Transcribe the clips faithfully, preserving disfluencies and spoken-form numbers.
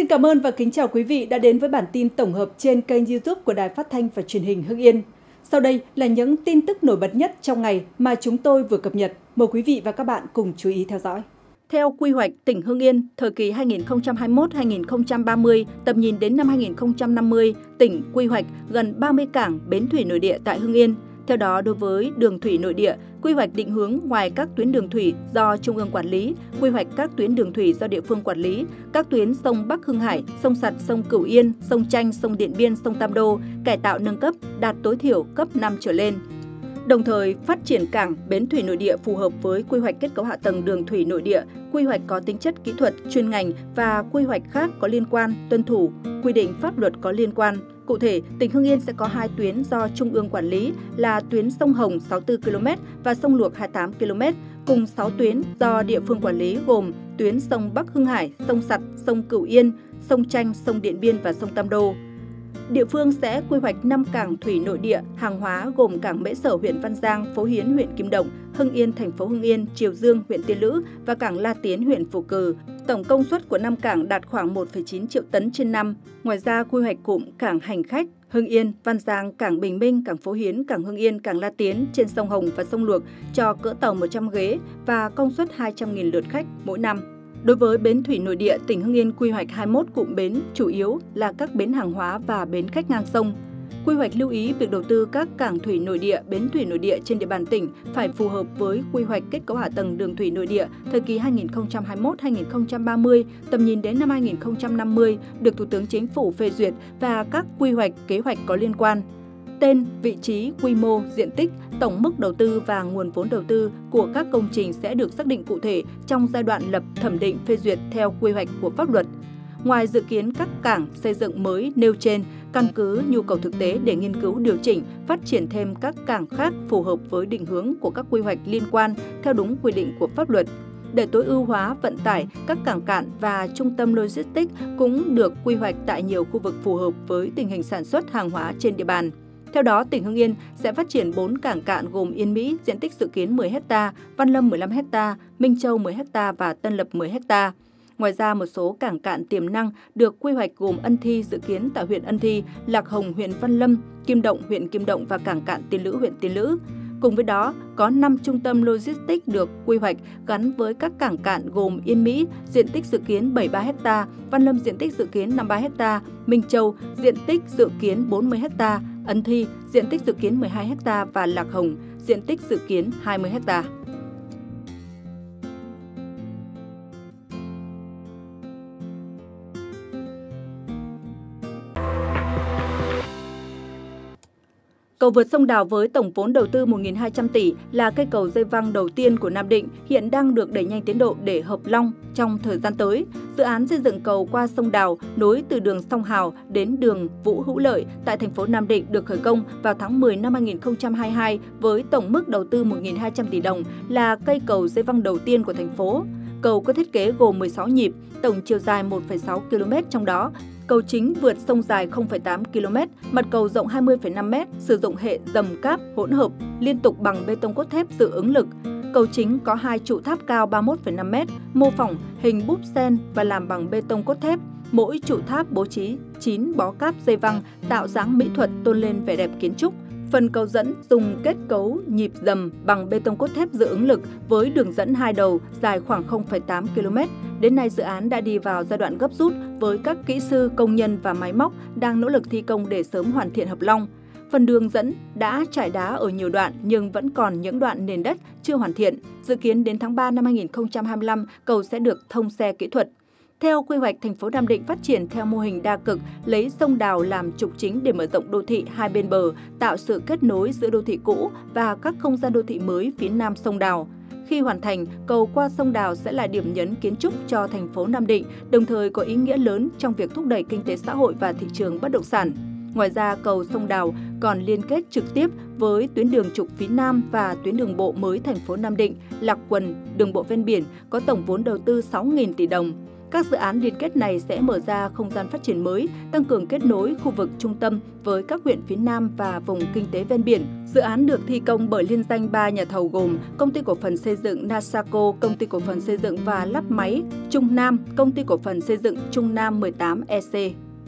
cảm ơn và kính chào quý vị đã đến với bản tin tổng hợp trên kênh YouTube của Đài Phát thanh và Truyền hình Hưng Yên. Sau đây là những tin tức nổi bật nhất trong ngày mà chúng tôi vừa cập nhật. Mời quý vị và các bạn cùng chú ý theo dõi. Theo quy hoạch tỉnh Hưng Yên, thời kỳ hai nghìn không trăm hai mươi mốt đến hai nghìn không trăm ba mươi, tầm nhìn đến năm hai nghìn không trăm năm mươi, tỉnh quy hoạch gần ba mươi cảng bến thủy nội địa tại Hưng Yên. Theo đó, đối với đường thủy nội địa, quy hoạch định hướng ngoài các tuyến đường thủy do Trung ương quản lý, quy hoạch các tuyến đường thủy do địa phương quản lý, các tuyến sông Bắc Hưng Hải, sông Sặt, sông Cửu Yên, sông Chanh, sông Điện Biên, sông Tam Đô, cải tạo nâng cấp, đạt tối thiểu cấp năm trở lên. Đồng thời, phát triển cảng, bến thủy nội địa phù hợp với quy hoạch kết cấu hạ tầng đường thủy nội địa, quy hoạch có tính chất kỹ thuật, chuyên ngành và quy hoạch khác có liên quan, tuân thủ, quy định pháp luật có liên quan. Cụ thể, tỉnh Hưng Yên sẽ có hai tuyến do Trung ương quản lý là tuyến sông Hồng sáu mươi tư ki lô mét và sông Luộc hai mươi tám ki lô mét, cùng sáu tuyến do địa phương quản lý gồm tuyến sông Bắc Hưng Hải, sông Sặt, sông Cửu Yên, sông Chanh, sông Điện Biên và sông Tam Đô. Địa phương sẽ quy hoạch năm cảng thủy nội địa hàng hóa gồm cảng Mễ Sở huyện Văn Giang, Phố Hiến huyện Kim Động, Hưng Yên thành phố Hưng Yên, Triều Dương huyện Tiên Lữ và cảng La Tiến huyện Phù Cử. Tổng công suất của năm cảng đạt khoảng một phẩy chín triệu tấn trên năm. Ngoài ra, quy hoạch cụm cảng hành khách Hưng Yên, Văn Giang, cảng Bình Minh, cảng Phố Hiến, cảng Hưng Yên, cảng La Tiến trên sông Hồng và sông Luộc cho cỡ tàu một trăm ghế và công suất hai trăm nghìn lượt khách mỗi năm. Đối với bến thủy nội địa, tỉnh Hưng Yên quy hoạch hai mươi mốt cụm bến, chủ yếu là các bến hàng hóa và bến khách ngang sông. Quy hoạch lưu ý việc đầu tư các cảng thủy nội địa, bến thủy nội địa trên địa bàn tỉnh phải phù hợp với quy hoạch kết cấu hạ tầng đường thủy nội địa thời kỳ hai nghìn không trăm hai mươi mốt đến hai nghìn không trăm ba mươi, tầm nhìn đến năm hai nghìn không trăm năm mươi được Thủ tướng Chính phủ phê duyệt và các quy hoạch, kế hoạch có liên quan. Tên, vị trí, quy mô, diện tích, tổng mức đầu tư và nguồn vốn đầu tư của các công trình sẽ được xác định cụ thể trong giai đoạn lập thẩm định phê duyệt theo quy hoạch của pháp luật. Ngoài dự kiến các cảng xây dựng mới nêu trên, căn cứ nhu cầu thực tế để nghiên cứu điều chỉnh, phát triển thêm các cảng khác phù hợp với định hướng của các quy hoạch liên quan theo đúng quy định của pháp luật. Để tối ưu hóa vận tải, các cảng cạn và trung tâm logistics cũng được quy hoạch tại nhiều khu vực phù hợp với tình hình sản xuất hàng hóa trên địa bàn. Theo đó, tỉnh Hưng Yên sẽ phát triển bốn cảng cạn gồm Yên Mỹ, diện tích dự kiến mười héc ta, Văn Lâm mười lăm héc ta, Minh Châu mười héc ta và Tân Lập mười héc ta. Ngoài ra, một số cảng cạn tiềm năng được quy hoạch gồm Ân Thi dự kiến tại huyện Ân Thi, Lạc Hồng huyện Văn Lâm, Kim Động huyện Kim Động và cảng cạn Tiên Lữ huyện Tiên Lữ. Cùng với đó, có năm trung tâm logistics được quy hoạch gắn với các cảng cạn gồm Yên Mỹ, diện tích dự kiến bảy mươi ba héc ta, Văn Lâm diện tích dự kiến năm mươi ba héc ta, Minh Châu diện tích dự kiến bốn mươi héc ta, Ân Thi diện tích dự kiến mười hai héc ta và Lạc Hồng diện tích dự kiến hai mươi héc ta. Cầu vượt sông Đào với tổng vốn đầu tư một nghìn hai trăm tỷ là cây cầu dây văng đầu tiên của Nam Định, hiện đang được đẩy nhanh tiến độ để hợp long trong thời gian tới. Dự án xây dựng cầu qua sông Đào nối từ đường Song Hào đến đường Vũ Hữu Lợi tại thành phố Nam Định được khởi công vào tháng mười năm hai nghìn không trăm hai mươi hai với tổng mức đầu tư một nghìn hai trăm tỷ đồng, là cây cầu dây văng đầu tiên của thành phố. Cầu có thiết kế gồm mười sáu nhịp, tổng chiều dài một phẩy sáu ki lô mét, trong đó cầu chính vượt sông dài không phẩy tám ki lô mét, mặt cầu rộng hai mươi phẩy năm mét, sử dụng hệ dầm cáp hỗn hợp liên tục bằng bê tông cốt thép dự ứng lực. Cầu chính có hai trụ tháp cao ba mươi mốt phẩy năm mét, mô phỏng hình búp sen và làm bằng bê tông cốt thép. Mỗi trụ tháp bố trí chín bó cáp dây văng tạo dáng mỹ thuật, tôn lên vẻ đẹp kiến trúc. Phần cầu dẫn dùng kết cấu nhịp dầm bằng bê tông cốt thép dự ứng lực với đường dẫn hai đầu dài khoảng không phẩy tám ki lô mét. Đến nay, dự án đã đi vào giai đoạn gấp rút với các kỹ sư, công nhân và máy móc đang nỗ lực thi công để sớm hoàn thiện hợp long. Phần đường dẫn đã trải đá ở nhiều đoạn nhưng vẫn còn những đoạn nền đất chưa hoàn thiện. Dự kiến đến tháng ba năm hai nghìn không trăm hai mươi lăm, cầu sẽ được thông xe kỹ thuật. Theo quy hoạch, thành phố Nam Định phát triển theo mô hình đa cực, lấy sông Đào làm trục chính để mở rộng đô thị hai bên bờ, tạo sự kết nối giữa đô thị cũ và các không gian đô thị mới phía nam sông Đào. Khi hoàn thành, cầu qua sông Đào sẽ là điểm nhấn kiến trúc cho thành phố Nam Định, đồng thời có ý nghĩa lớn trong việc thúc đẩy kinh tế xã hội và thị trường bất động sản. Ngoài ra, cầu sông Đào còn liên kết trực tiếp với tuyến đường trục phía Nam và tuyến đường bộ mới thành phố Nam Định, Lạc Quần, đường bộ ven biển có tổng vốn đầu tư sáu nghìn tỷ đồng. Các dự án liên kết này sẽ mở ra không gian phát triển mới, tăng cường kết nối khu vực trung tâm với các huyện phía Nam và vùng kinh tế ven biển. Dự án được thi công bởi liên danh ba nhà thầu gồm Công ty cổ phần xây dựng Nasaco, Công ty cổ phần xây dựng và lắp máy Trung Nam, Công ty cổ phần xây dựng Trung Nam mười tám E C.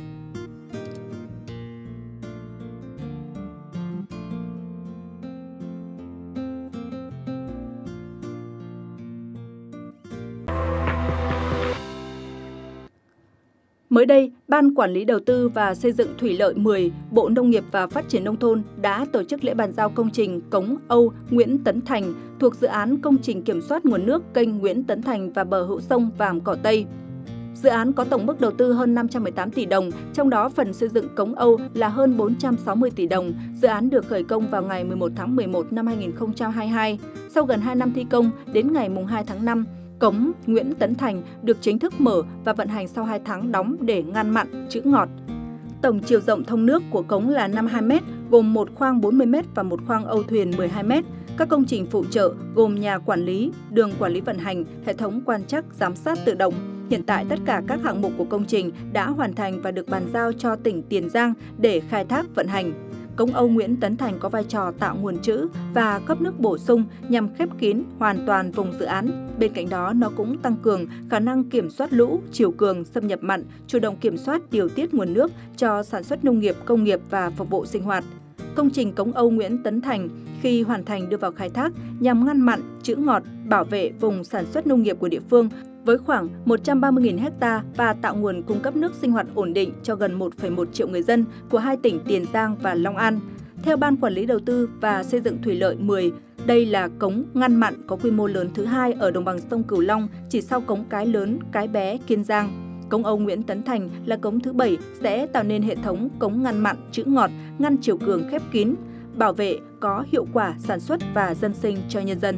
Mới đây, Ban Quản lý Đầu tư và Xây dựng Thủy lợi mười, Bộ Nông nghiệp và Phát triển Nông thôn đã tổ chức lễ bàn giao công trình Cống Âu Nguyễn Tấn Thành thuộc dự án công trình kiểm soát nguồn nước kênh Nguyễn Tấn Thành và bờ hữu sông Vàm Cỏ Tây. Dự án có tổng mức đầu tư hơn năm trăm mười tám tỷ đồng, trong đó phần xây dựng Cống Âu là hơn bốn trăm sáu mươi tỷ đồng. Dự án được khởi công vào ngày mười một tháng mười một năm hai nghìn không trăm hai mươi hai. Sau gần hai năm thi công, đến ngày hai tháng năm, Cống Nguyễn Tấn Thành được chính thức mở và vận hành sau hai tháng đóng để ngăn mặn, trữ ngọt. Tổng chiều rộng thông nước của cống là năm mươi hai mét, gồm một khoang bốn mươi mét và một khoang âu thuyền mười hai mét. Các công trình phụ trợ gồm nhà quản lý, đường quản lý vận hành, hệ thống quan trắc, giám sát tự động. Hiện tại tất cả các hạng mục của công trình đã hoàn thành và được bàn giao cho tỉnh Tiền Giang để khai thác vận hành. Cống Âu Nguyễn Tấn Thành có vai trò tạo nguồn trữ và cấp nước bổ sung nhằm khép kín hoàn toàn vùng dự án. Bên cạnh đó, nó cũng tăng cường khả năng kiểm soát lũ, chiều cường, xâm nhập mặn, chủ động kiểm soát điều tiết nguồn nước cho sản xuất nông nghiệp, công nghiệp và phục vụ sinh hoạt. Công trình Cống Âu Nguyễn Tấn Thành khi hoàn thành đưa vào khai thác nhằm ngăn mặn, trữ ngọt, bảo vệ vùng sản xuất nông nghiệp của địa phương với khoảng một trăm ba mươi nghìn ha và tạo nguồn cung cấp nước sinh hoạt ổn định cho gần một phẩy một triệu người dân của hai tỉnh Tiền Giang và Long An. Theo Ban Quản lý Đầu tư và Xây dựng Thủy lợi mười, đây là cống ngăn mặn có quy mô lớn thứ hai ở đồng bằng sông Cửu Long, chỉ sau cống Cái Lớn, Cái Bé, Kiên Giang. Cống Âu Nguyễn Tấn Thành là cống thứ bảy sẽ tạo nên hệ thống cống ngăn mặn, trữ ngọt, ngăn chiều cường khép kín, bảo vệ có hiệu quả sản xuất và dân sinh cho nhân dân.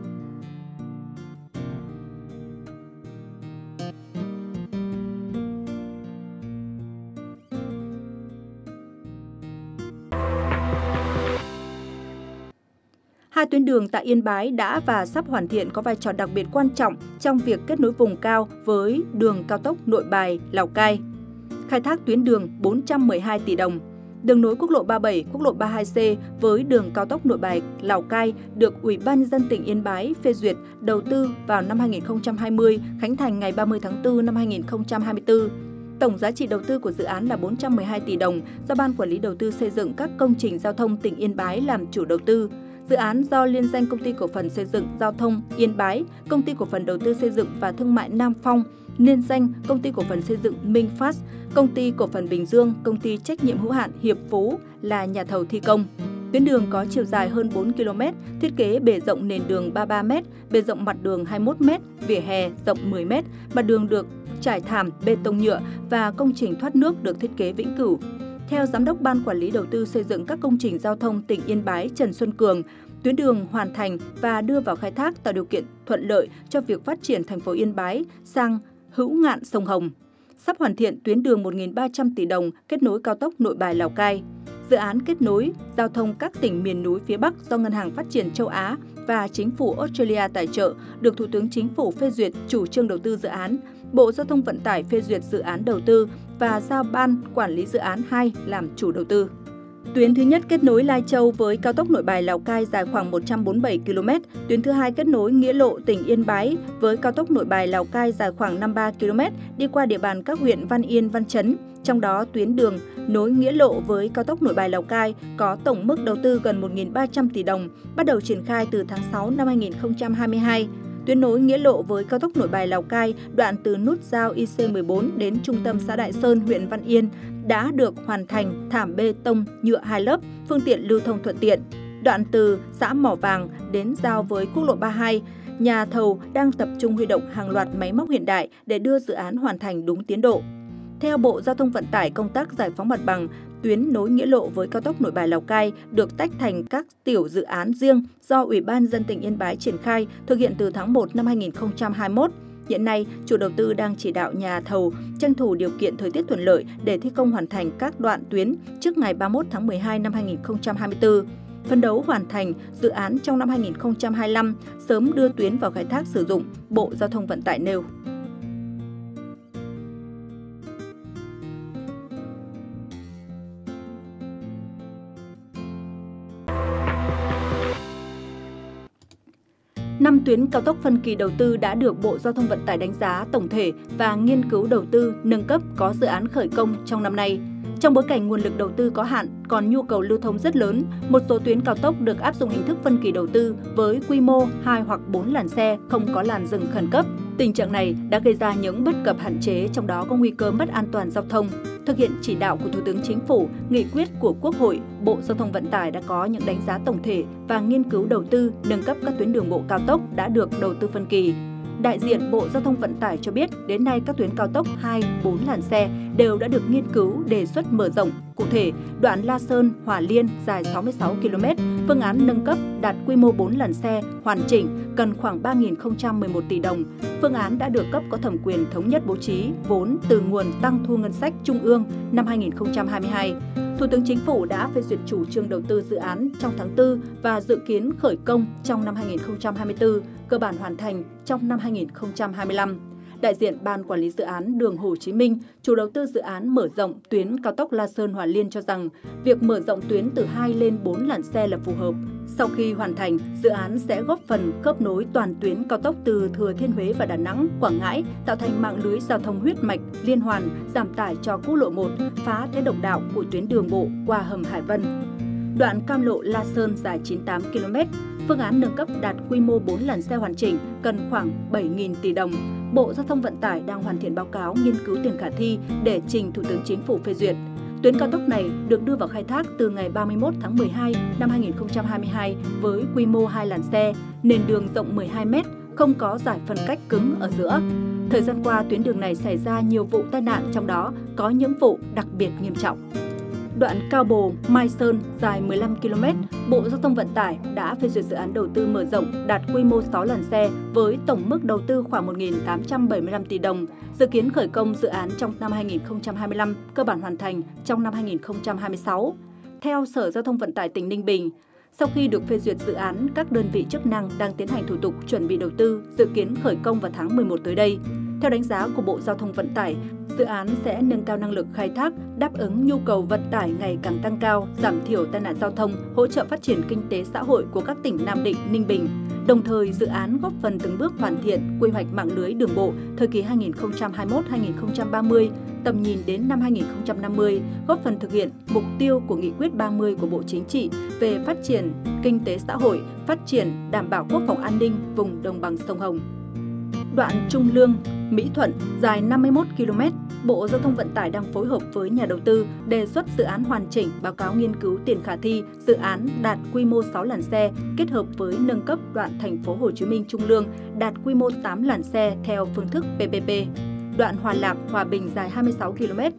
Hai tuyến đường tại Yên Bái đã và sắp hoàn thiện có vai trò đặc biệt quan trọng trong việc kết nối vùng cao với đường cao tốc Nội Bài - Lào Cai. Khai thác tuyến đường bốn trăm mười hai tỷ đồng. Đường nối quốc lộ ba mươi bảy, quốc lộ ba mươi hai C với đường cao tốc Nội Bài - Lào Cai được Ủy ban nhân dân tỉnh Yên Bái phê duyệt đầu tư vào năm hai nghìn không trăm hai mươi, khánh thành ngày ba mươi tháng tư năm hai nghìn không trăm hai mươi tư. Tổng giá trị đầu tư của dự án là bốn trăm mười hai tỷ đồng do Ban Quản lý Đầu tư Xây dựng các công trình giao thông tỉnh Yên Bái làm chủ đầu tư. Dự án do liên danh Công ty Cổ phần Xây dựng Giao thông Yên Bái, Công ty Cổ phần Đầu tư Xây dựng và Thương mại Nam Phong, liên danh Công ty Cổ phần Xây dựng Minh Phát, Công ty Cổ phần Bình Dương, Công ty Trách nhiệm hữu hạn Hiệp Phú là nhà thầu thi công. Tuyến đường có chiều dài hơn bốn ki lô mét, thiết kế bề rộng nền đường ba mươi ba mét, bề rộng mặt đường hai mươi mốt mét, vỉa hè rộng mười mét, mặt đường được trải thảm bê tông nhựa và công trình thoát nước được thiết kế vĩnh cửu. Theo Giám đốc Ban Quản lý Đầu tư Xây dựng các công trình giao thông tỉnh Yên Bái Trần Xuân Cường, tuyến đường hoàn thành và đưa vào khai thác tạo điều kiện thuận lợi cho việc phát triển thành phố Yên Bái sang hữu ngạn sông Hồng. Sắp hoàn thiện tuyến đường một nghìn ba trăm tỷ đồng kết nối cao tốc Nội Bài - Lào Cai. Dự án kết nối giao thông các tỉnh miền núi phía Bắc do Ngân hàng Phát triển Châu Á và Chính phủ Australia tài trợ, được Thủ tướng Chính phủ phê duyệt chủ trương đầu tư dự án. Bộ Giao thông Vận tải phê duyệt dự án đầu tư và giao Ban Quản lý Dự án hai làm chủ đầu tư. Tuyến thứ nhất kết nối Lai Châu với cao tốc Nội Bài - Lào Cai dài khoảng một trăm bốn mươi bảy ki lô mét. Tuyến thứ hai kết nối Nghĩa Lộ tỉnh Yên Bái với cao tốc Nội Bài - Lào Cai dài khoảng năm mươi ba ki lô mét, đi qua địa bàn các huyện Văn Yên, Văn Chấn. Trong đó, tuyến đường nối Nghĩa Lộ với cao tốc Nội Bài - Lào Cai có tổng mức đầu tư gần một nghìn ba trăm tỷ đồng, bắt đầu triển khai từ tháng sáu năm hai nghìn không trăm hai mươi hai. Tuyến nối Nghĩa Lộ với cao tốc Nội Bài - Lào Cai, đoạn từ nút giao I C mười bốn đến trung tâm xã Đại Sơn, huyện Văn Yên đã được hoàn thành thảm bê tông nhựa hai lớp, phương tiện lưu thông thuận tiện. Đoạn từ xã Mỏ Vàng đến giao với quốc lộ ba mươi hai, nhà thầu đang tập trung huy động hàng loạt máy móc hiện đại để đưa dự án hoàn thành đúng tiến độ. Theo Bộ Giao thông Vận tải, công tác giải phóng mặt bằng tuyến nối Nghĩa Lộ với cao tốc Nội Bài - Lào Cai được tách thành các tiểu dự án riêng do Ủy ban nhân dân tỉnh Yên Bái triển khai thực hiện từ tháng một năm hai nghìn không trăm hai mươi mốt. Hiện nay, chủ đầu tư đang chỉ đạo nhà thầu tranh thủ điều kiện thời tiết thuận lợi để thi công hoàn thành các đoạn tuyến trước ngày ba mươi mốt tháng mười hai năm hai nghìn không trăm hai mươi tư. Phấn đấu hoàn thành dự án trong năm hai nghìn không trăm hai mươi lăm, sớm đưa tuyến vào khai thác sử dụng, Bộ Giao thông Vận tải nêu. năm tuyến cao tốc phân kỳ đầu tư đã được Bộ Giao thông Vận tải đánh giá tổng thể và nghiên cứu đầu tư nâng cấp có dự án khởi công trong năm nay. Trong bối cảnh nguồn lực đầu tư có hạn, còn nhu cầu lưu thông rất lớn, một số tuyến cao tốc được áp dụng hình thức phân kỳ đầu tư với quy mô hai hoặc bốn làn xe, không có làn dừng khẩn cấp. Tình trạng này đã gây ra những bất cập hạn chế, trong đó có nguy cơ mất an toàn giao thông. Thực hiện chỉ đạo của Thủ tướng Chính phủ, nghị quyết của Quốc hội, Bộ Giao thông Vận tải đã có những đánh giá tổng thể và nghiên cứu đầu tư nâng cấp các tuyến đường bộ cao tốc đã được đầu tư phân kỳ. Đại diện Bộ Giao thông Vận tải cho biết, đến nay các tuyến cao tốc hai, bốn làn xe đều đã được nghiên cứu đề xuất mở rộng. Cụ thể, đoạn La Sơn - Hòa Liên dài sáu mươi sáu ki lô mét, phương án nâng cấp đạt quy mô bốn làn xe, hoàn chỉnh, cần khoảng ba nghìn không trăm mười một tỷ đồng. Phương án đã được cấp có thẩm quyền thống nhất bố trí vốn từ nguồn tăng thu ngân sách trung ương năm hai nghìn không trăm hai mươi hai. Thủ tướng Chính phủ đã phê duyệt chủ trương đầu tư dự án trong tháng tư và dự kiến khởi công trong năm hai nghìn không trăm hai mươi tư, cơ bản hoàn thành trong năm hai nghìn không trăm hai mươi lăm. Đại diện Ban Quản lý Dự án Đường Hồ Chí Minh, chủ đầu tư dự án mở rộng tuyến cao tốc La Sơn - Hòa Liên cho rằng, việc mở rộng tuyến từ hai lên bốn làn xe là phù hợp. Sau khi hoàn thành, dự án sẽ góp phần khớp nối toàn tuyến cao tốc từ Thừa Thiên Huế và Đà Nẵng, Quảng Ngãi, tạo thành mạng lưới giao thông huyết mạch, liên hoàn, giảm tải cho quốc lộ một, phá thế độc đạo của tuyến đường bộ qua hầm Hải Vân. Đoạn cam lộ La Sơn dài chín mươi tám ki lô mét, phương án nâng cấp đạt quy mô bốn làn xe hoàn chỉnh, cần khoảng bảy nghìn tỷ đồng. Bộ Giao thông Vận tải đang hoàn thiện báo cáo nghiên cứu tiền khả thi để trình Thủ tướng Chính phủ phê duyệt. Tuyến cao tốc này được đưa vào khai thác từ ngày ba mươi mốt tháng mười hai năm hai nghìn không trăm hai mươi hai với quy mô hai làn xe, nền đường rộng mười hai mét, không có giải phân cách cứng ở giữa. Thời gian qua, tuyến đường này xảy ra nhiều vụ tai nạn, trong đó có những vụ đặc biệt nghiêm trọng. Đoạn Cao Bồ - Mai Sơn dài mười lăm ki lô mét, Bộ Giao thông Vận tải đã phê duyệt dự án đầu tư mở rộng đạt quy mô sáu làn xe với tổng mức đầu tư khoảng một nghìn tám trăm bảy mươi lăm tỷ đồng, dự kiến khởi công dự án trong năm hai nghìn không trăm hai mươi lăm, cơ bản hoàn thành trong năm hai nghìn không trăm hai mươi sáu. Theo Sở Giao thông Vận tải tỉnh Ninh Bình, sau khi được phê duyệt dự án, các đơn vị chức năng đang tiến hành thủ tục chuẩn bị đầu tư, dự kiến khởi công vào tháng mười một tới đây. Theo đánh giá của Bộ Giao thông Vận tải, dự án sẽ nâng cao năng lực khai thác, đáp ứng nhu cầu vận tải ngày càng tăng cao, giảm thiểu tai nạn giao thông, hỗ trợ phát triển kinh tế xã hội của các tỉnh Nam Định, Ninh Bình. Đồng thời, dự án góp phần từng bước hoàn thiện quy hoạch mạng lưới đường bộ thời kỳ hai nghìn không trăm hai mươi mốt đến hai nghìn không trăm ba mươi, tầm nhìn đến năm hai nghìn không trăm năm mươi, góp phần thực hiện mục tiêu của Nghị quyết ba mươi của Bộ Chính trị về phát triển kinh tế xã hội, phát triển đảm bảo quốc phòng an ninh vùng đồng bằng sông Hồng. Đoạn Trung Lương - Mỹ Thuận dài năm mươi mốt ki lô mét, Bộ Giao thông Vận tải đang phối hợp với nhà đầu tư đề xuất dự án hoàn chỉnh, báo cáo nghiên cứu tiền khả thi, dự án đạt quy mô sáu làn xe kết hợp với nâng cấp đoạn Thành phố Hồ Chí Minh Trung Lương đạt quy mô tám làn xe theo phương thức pê pê pê. Đoạn Hòa Lạc - Hòa Bình dài hai mươi sáu ki lô mét.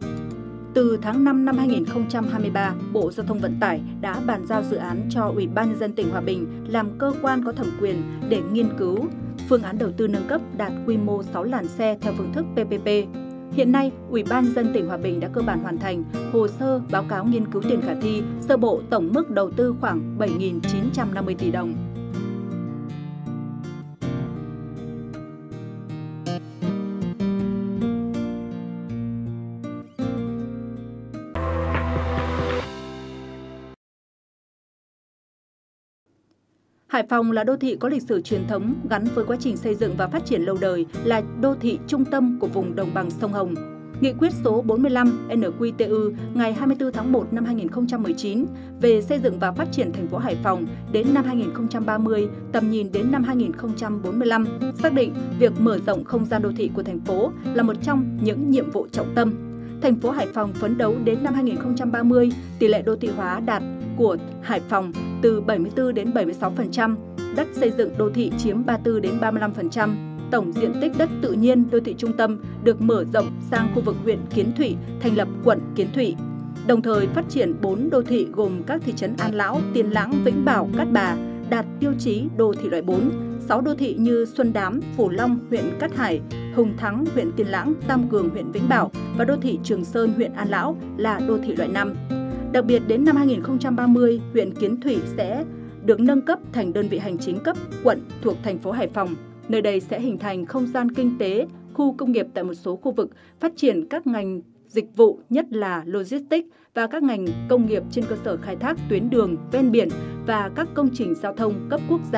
Từ tháng năm năm hai nghìn không trăm hai mươi ba, Bộ Giao thông Vận tải đã bàn giao dự án cho Ủy ban nhân dân tỉnh Hòa Bình làm cơ quan có thẩm quyền để nghiên cứu phương án đầu tư nâng cấp đạt quy mô sáu làn xe theo phương thức pê pê pê. Hiện nay, Ủy ban nhân dân tỉnh Hòa Bình đã cơ bản hoàn thành hồ sơ báo cáo nghiên cứu tiền khả thi, sơ bộ tổng mức đầu tư khoảng bảy nghìn chín trăm năm mươi tỷ đồng. Hải Phòng là đô thị có lịch sử truyền thống gắn với quá trình xây dựng và phát triển lâu đời, là đô thị trung tâm của vùng đồng bằng sông Hồng. Nghị quyết số bốn mươi lăm N Q T U ngày hai mươi tư tháng một năm hai nghìn không trăm mười chín về xây dựng và phát triển thành phố Hải Phòng đến năm hai nghìn không trăm ba mươi, tầm nhìn đến năm hai nghìn không trăm bốn mươi lăm, xác định việc mở rộng không gian đô thị của thành phố là một trong những nhiệm vụ trọng tâm. Thành phố Hải Phòng phấn đấu đến năm hai nghìn không trăm ba mươi, tỷ lệ đô thị hóa đạt của Hải Phòng từ bảy mươi tư đến bảy mươi sáu phần trăm, đất xây dựng đô thị chiếm ba mươi tư đến ba mươi lăm phần trăm. Tổng diện tích đất tự nhiên đô thị trung tâm được mở rộng sang khu vực huyện Kiến Thụy, thành lập quận Kiến Thụy. Đồng thời phát triển bốn đô thị gồm các thị trấn An Lão, Tiên Lãng, Vĩnh Bảo, Cát Bà đạt tiêu chí đô thị loại bốn, sáu đô thị như Xuân Đám, Phú Long, huyện Cát Hải, Hùng Thắng, huyện Tiên Lãng, Tam Cường, huyện Vĩnh Bảo và đô thị Trường Sơn, huyện An Lão là đô thị loại năm. Đặc biệt đến năm hai nghìn không trăm ba mươi, huyện Kiến Thụy sẽ được nâng cấp thành đơn vị hành chính cấp quận thuộc thành phố Hải Phòng. Nơi đây sẽ hình thành không gian kinh tế, khu công nghiệp tại một số khu vực, phát triển các ngành dịch vụ, nhất là logistics và các ngành công nghiệp trên cơ sở khai thác tuyến đường ven biển và các công trình giao thông cấp quốc gia,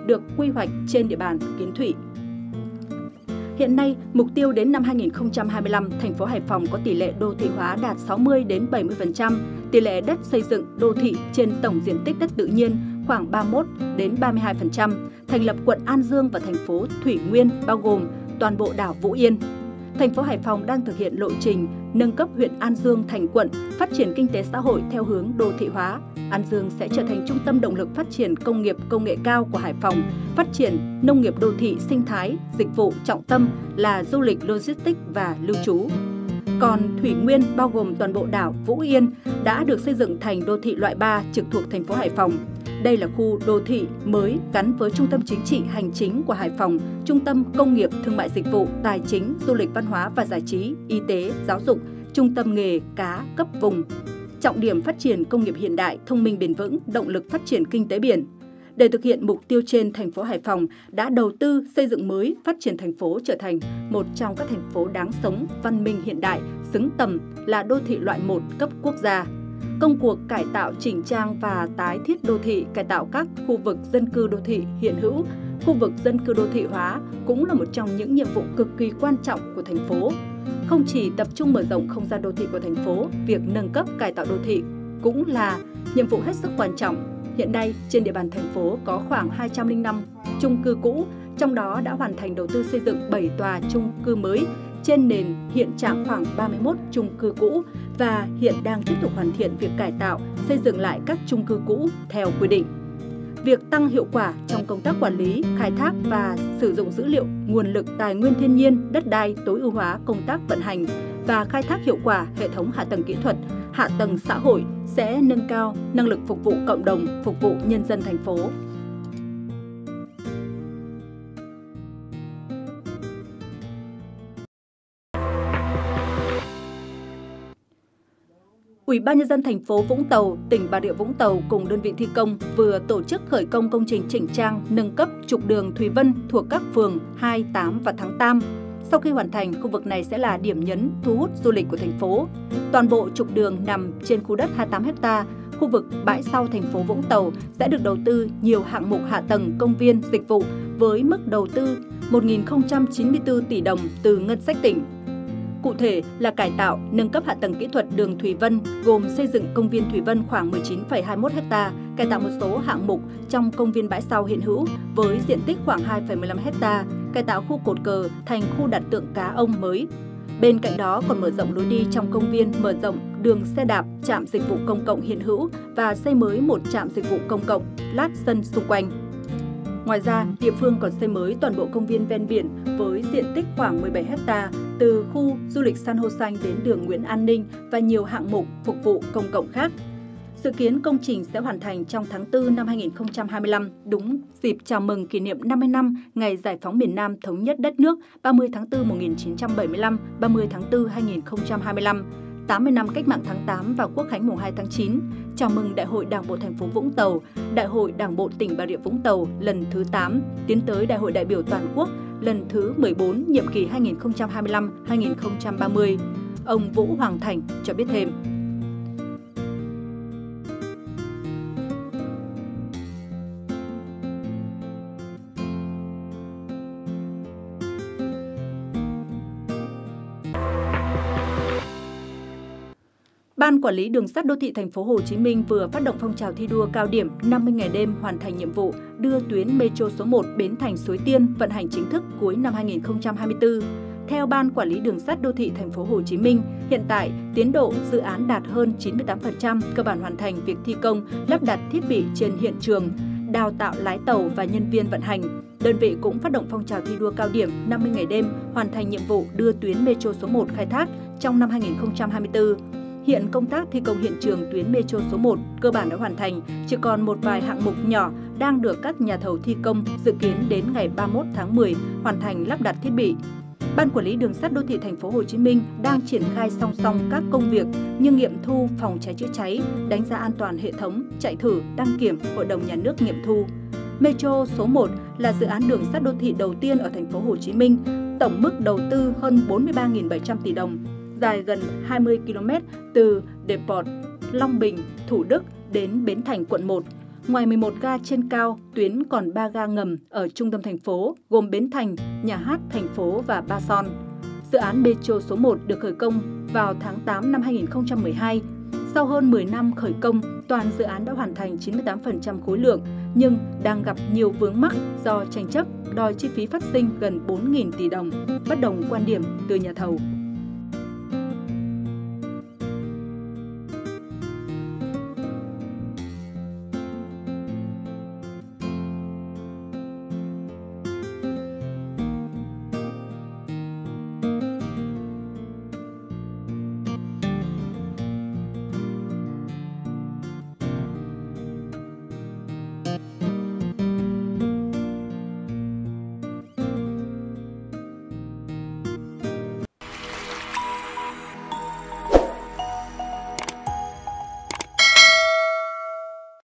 được quy hoạch trên địa bàn Kiến Thụy. Hiện nay, mục tiêu đến năm hai nghìn không trăm hai mươi lăm, thành phố Hải Phòng có tỷ lệ đô thị hóa đạt sáu mươi đến bảy mươi phần trăm, tỷ lệ đất xây dựng đô thị trên tổng diện tích đất tự nhiên khoảng ba mươi mốt đến ba mươi hai phần trăm, thành lập quận An Dương và thành phố Thủy Nguyên bao gồm toàn bộ đảo Vũ Yên. Thành phố Hải Phòng đang thực hiện lộ trình nâng cấp huyện An Dương thành quận, phát triển kinh tế xã hội theo hướng đô thị hóa. An Dương sẽ trở thành trung tâm động lực phát triển công nghiệp công nghệ cao của Hải Phòng, phát triển nông nghiệp đô thị sinh thái, dịch vụ trọng tâm là du lịch, logistics và lưu trú. Còn Thủy Nguyên bao gồm toàn bộ đảo Vũ Yên đã được xây dựng thành đô thị loại ba trực thuộc thành phố Hải Phòng. Đây là khu đô thị mới gắn với trung tâm chính trị hành chính của Hải Phòng, trung tâm công nghiệp, thương mại dịch vụ, tài chính, du lịch văn hóa và giải trí, y tế, giáo dục, trung tâm nghề, cá, cấp vùng. Trọng điểm phát triển công nghiệp hiện đại, thông minh bền vững, động lực phát triển kinh tế biển. Để thực hiện mục tiêu trên, thành phố Hải Phòng đã đầu tư xây dựng mới, phát triển thành phố trở thành một trong các thành phố đáng sống, văn minh hiện đại, xứng tầm là đô thị loại một cấp quốc gia. Công cuộc cải tạo chỉnh trang và tái thiết đô thị, cải tạo các khu vực dân cư đô thị hiện hữu, khu vực dân cư đô thị hóa cũng là một trong những nhiệm vụ cực kỳ quan trọng của thành phố. Không chỉ tập trung mở rộng không gian đô thị của thành phố, việc nâng cấp cải tạo đô thị cũng là nhiệm vụ hết sức quan trọng. Hiện nay, trên địa bàn thành phố có khoảng hai trăm lẻ năm chung cư cũ, trong đó đã hoàn thành đầu tư xây dựng bảy tòa chung cư mới trên nền hiện trạng khoảng ba mươi mốt chung cư cũ và hiện đang tiếp tục hoàn thiện việc cải tạo, xây dựng lại các chung cư cũ theo quy định. Việc tăng hiệu quả trong công tác quản lý, khai thác và sử dụng dữ liệu, nguồn lực tài nguyên thiên nhiên, đất đai, tối ưu hóa công tác vận hành và khai thác hiệu quả hệ thống hạ tầng kỹ thuật, hạ tầng xã hội sẽ nâng cao năng lực phục vụ cộng đồng, phục vụ nhân dân thành phố. Ủy ban Nhân dân thành phố Vũng Tàu, tỉnh Bà Rịa Vũng Tàu cùng đơn vị thi công vừa tổ chức khởi công công trình chỉnh trang, nâng cấp trục đường Thủy Vân thuộc các phường hai, tám và Thắng Tam. Sau khi hoàn thành, khu vực này sẽ là điểm nhấn thu hút du lịch của thành phố. Toàn bộ trục đường nằm trên khu đất hai mươi tám héc ta, khu vực bãi sau thành phố Vũng Tàu sẽ được đầu tư nhiều hạng mục hạ tầng, công viên, dịch vụ với mức đầu tư một nghìn không trăm chín mươi tư tỷ đồng từ ngân sách tỉnh. Cụ thể là cải tạo, nâng cấp hạ tầng kỹ thuật đường Thủy Vân gồm xây dựng công viên Thủy Vân khoảng mười chín phẩy hai mươi mốt héc ta, cải tạo một số hạng mục trong công viên bãi sau hiện hữu với diện tích khoảng hai phẩy mười lăm héc ta, cải tạo khu cột cờ thành khu đặt tượng cá ông mới. Bên cạnh đó còn mở rộng lối đi trong công viên, mở rộng đường xe đạp, trạm dịch vụ công cộng hiện hữu và xây mới một trạm dịch vụ công cộng, lát sân xung quanh. Ngoài ra, địa phương còn xây mới toàn bộ công viên ven biển với diện tích khoảng mười bảy héc ta, từ khu du lịch san hô xanh đến đường Nguyễn An Ninh và nhiều hạng mục phục vụ công cộng khác. Dự kiến công trình sẽ hoàn thành trong tháng tư năm hai nghìn không trăm hai mươi lăm, đúng dịp chào mừng kỷ niệm năm mươi năm ngày giải phóng miền Nam thống nhất đất nước ba mươi tháng tư một nghìn chín trăm bảy mươi lăm, ba mươi tháng tư hai nghìn không trăm hai mươi lăm, tám mươi năm cách mạng tháng tám và Quốc khánh mùng hai tháng chín, chào mừng Đại hội Đảng bộ thành phố Vũng Tàu, Đại hội Đảng bộ tỉnh Bà Rịa Vũng Tàu lần thứ tám, tiến tới Đại hội đại biểu toàn quốc lần thứ mười bốn, nhiệm kỳ hai nghìn không trăm hai mươi lăm đến hai nghìn không trăm ba mươi. Ông Vũ Hoàng Thành cho biết thêm. Ban Quản lý Đường sắt Đô thị Thành phố Hồ Chí Minh vừa phát động phong trào thi đua cao điểm năm mươi ngày đêm hoàn thành nhiệm vụ đưa tuyến Metro số một Bến Thành Suối Tiên vận hành chính thức cuối năm hai nghìn không trăm hai mươi tư. Theo Ban Quản lý Đường sắt Đô thị Thành phố Hồ Chí Minh, hiện tại tiến độ dự án đạt hơn chín mươi tám phần trăm, cơ bản hoàn thành việc thi công, lắp đặt thiết bị trên hiện trường, đào tạo lái tàu và nhân viên vận hành. Đơn vị cũng phát động phong trào thi đua cao điểm năm mươi ngày đêm hoàn thành nhiệm vụ đưa tuyến Metro số một khai thác trong năm hai nghìn không trăm hai mươi tư. Hiện công tác thi công hiện trường tuyến Metro số một cơ bản đã hoàn thành, chỉ còn một vài hạng mục nhỏ đang được các nhà thầu thi công, dự kiến đến ngày ba mươi mốt tháng mười hoàn thành lắp đặt thiết bị. Ban Quản lý Đường sắt Đô thị Thành phố Hồ Chí Minh đang triển khai song song các công việc như nghiệm thu phòng cháy chữa cháy, đánh giá an toàn hệ thống, chạy thử, đăng kiểm, Hội đồng Nhà nước nghiệm thu. Metro số một là dự án đường sắt đô thị đầu tiên ở Thành phố Hồ Chí Minh, tổng mức đầu tư hơn bốn mươi ba nghìn bảy trăm tỷ đồng, dài gần hai mươi ki lô mét từ Depot, Long Bình, Thủ Đức đến Bến Thành quận một. Ngoài mười một ga trên cao, tuyến còn ba ga ngầm ở trung tâm thành phố, gồm Bến Thành, Nhà hát thành phố và Ba Son. Dự án Metro số một được khởi công vào tháng tám năm hai nghìn không trăm mười hai. Sau hơn mười năm khởi công, toàn dự án đã hoàn thành chín mươi tám phần trăm khối lượng, nhưng đang gặp nhiều vướng mắc do tranh chấp, đòi chi phí phát sinh gần bốn nghìn tỷ đồng, bất đồng quan điểm từ nhà thầu.